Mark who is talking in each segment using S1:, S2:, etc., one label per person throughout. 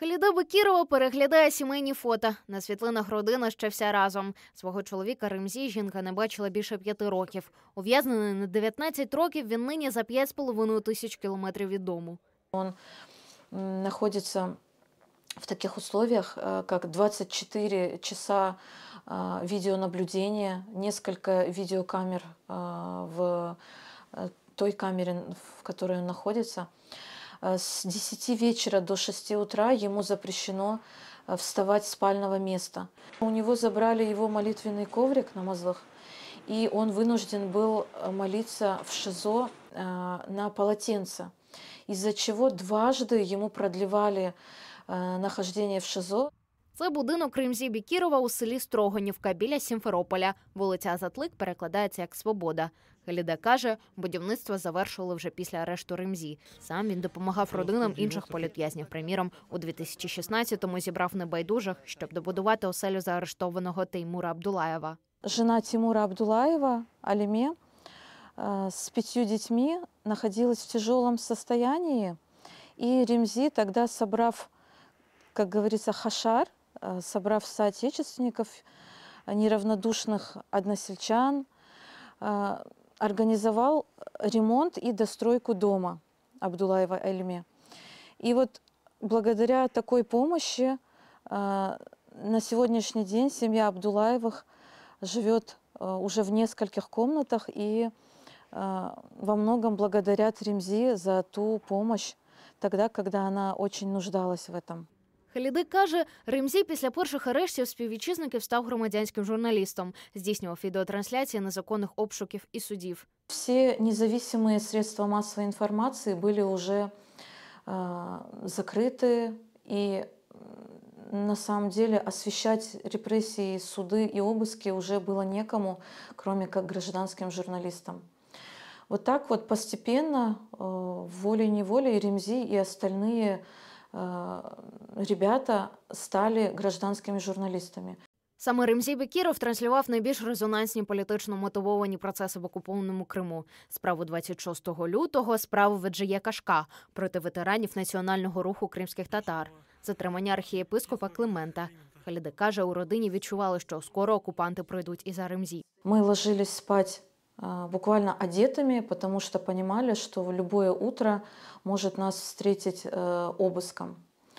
S1: Халіда Бекірова переглядає сімейні фото. На світлинах родина ще вся разом. Свого чоловіка Ремзі жінка не бачила більше 5 років. Ув'язнений на 19 років, він нині за 5,5 тисяч кілометрів від дому.
S2: Он находится в таких условиях, как 24 часа видеонаблюдения, несколько видеокамер в той камере, в которой он находится. С 10 вечера до 6 утра ему запрещено вставать с спального места. У него забрали его молитвенный коврик на мозлах, и он вынужден был молиться в ШИЗО на полотенце, из-за чего дважды ему продлевали нахождение в ШИЗО.
S1: Це будинок Ремзі Бекірова у селі Строгонівка біля Сімферополя. Вулиця Затлик перекладається як «Свобода». Халіда каже, будівництво завершили вже після арешту Ремзі. Сам він допомагав родинам інших політв'язнів. Приміром, у 2016-му зібрав небайдужих, щоб добудувати оселю заарештованого Теймура Абдулаєва.
S2: Жена Теймура Абдулаева, Алиме, с 5 детьми находилась в тяжелом состоянии. И Ремзи тогда, собрав, как говорится, хашар, собрав соотечественников, неравнодушных односельчан, организовал ремонт и достройку дома Абдулаева Алиме. И вот благодаря такой помощи на сегодняшний день семья Абдулаевых живет уже в нескольких комнатах и во многом благодарят Ремзи за ту помощь тогда, когда она очень нуждалась в этом.
S1: Халіди каже, Ремзі після перших арештів співвітчизників став громадянським журналістом, здійснював відеотрансляції незаконних обшуків і судів.
S2: Все независимые средства массовой информации были уже закрыты, и на самом деле освещать репрессии, суды и обыски уже было некому, кроме как гражданским журналистам. Вот так вот постепенно, волей-неволей, Ремзи и остальные ребята стали гражданскими журналістами.
S1: Саме Ремзі Бекіров транслював найбільш резонансні політично мотивовані процеси в окупованому Криму. Справу 26 лютого, справу Веджиє Кашка проти ветеранів національного руху кримських татар, затримання архієпископа Климента. Халіда каже, у родині відчували, що скоро окупанти прийдуть і за Ремзі.
S2: Ми ложились спати буквально одетыми, потому что понимали, что в любое утро может нас встретить обыском.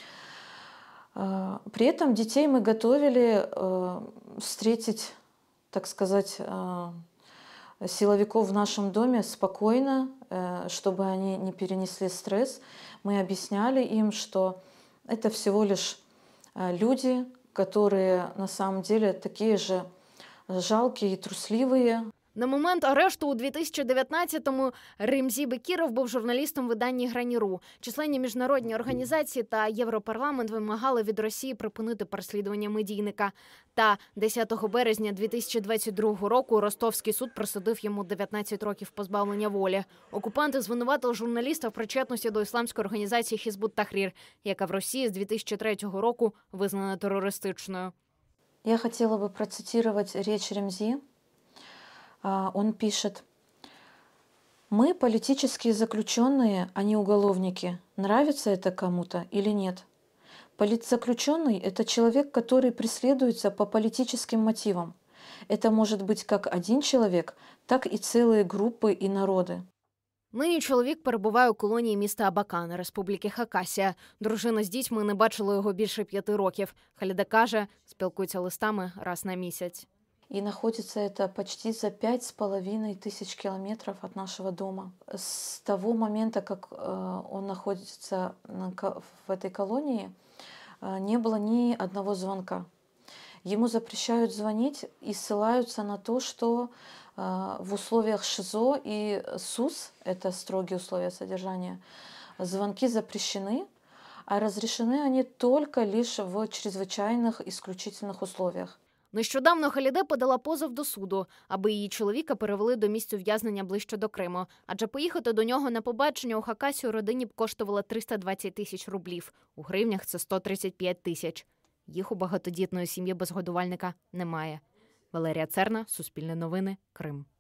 S2: При этом детей мы готовили встретить, так сказать, силовиков в нашем доме спокойно, чтобы они не перенесли стресс. Мы объясняли им, что это всего лишь люди, которые на самом деле такие же жалкие и трусливые.
S1: На момент арешту у 2019-му Ремзі Бекіров був журналістом видання «Грані.ру». Численні міжнародні організації та Європарламент вимагали від Росії припинити переслідування медійника. Та 10 березня 2022 року Ростовський суд присудив йому 19 років позбавлення волі. Окупанти звинуватили журналіста в причетності до ісламської організації «Хізбут Тахрір», яка в Росії з 2003 року визнана терористичною.
S2: Я хотела бы процитировать речь Ремзи. Он пишет: «Мы политические заключенные, а не уголовники. Нравится это кому-то или нет? Политзаключенный – это человек, который преследуется по политическим мотивам. Это может быть как один человек, так и целые группы и народы».
S1: Нині чоловік перебуває у колонії міста Абакан, Республіки Хакасія. Дружина з дітьми не бачила його більше 5 років. Халіда каже, спілкуються листами раз на місяць.
S2: И находится это почти за 5,5 тысяч километров от нашего дома. С того момента, как он находится в этой колонии, не было ни одного звонка. Ему запрещают звонить и ссылаются на то, что в условиях ШИЗО и СУС, это строгие условия содержания, звонки запрещены, а разрешены они только лишь в чрезвычайных исключительных условиях.
S1: Нещодавно Халіда подала позов до суду, аби її чоловіка перевели до місця ув'язнення ближче до Криму. Адже поїхати до нього на побачення у Хакасію родині б коштувало 320 тисяч рублів. У гривнях це 135 тисяч. Їх у багатодітної сім'ї без годувальника немає. Валерія Церна, Суспільне новини, Крим.